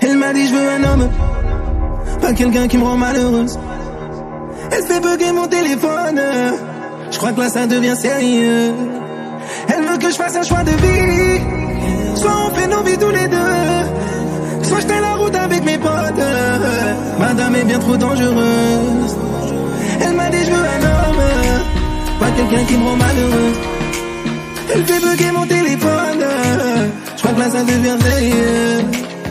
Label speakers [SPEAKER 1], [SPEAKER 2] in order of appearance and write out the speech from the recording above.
[SPEAKER 1] Elle m'a dit je veux un homme, pas quelqu'un qui me rend malheureuse. Elle fait bugger mon téléphone, je crois que là ça devient sérieux. Elle veut que je fasse un choix de vie, soit on fait nos vies tous les deux, soit je tiens la route avec mes potes. Madame est bien trop dangereuse. Elle m'a dit je veux un homme, pas quelqu'un qui me rend malheureux. Elle fait bugger mon téléphone, je crois que là ça devient sérieux.